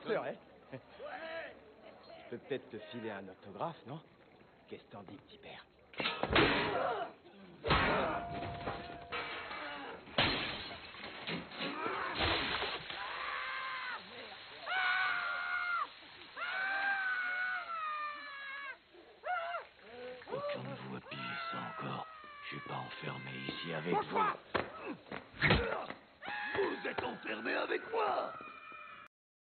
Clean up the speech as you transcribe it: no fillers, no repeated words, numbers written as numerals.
C'est vrai. Je peux peut-être te filer un autographe, non? Qu'est-ce que t'en dis, petit père? Aucun de vous a pillé ça encore. Je suis pas enfermé ici avec vous. Vous êtes enfermé avec moi.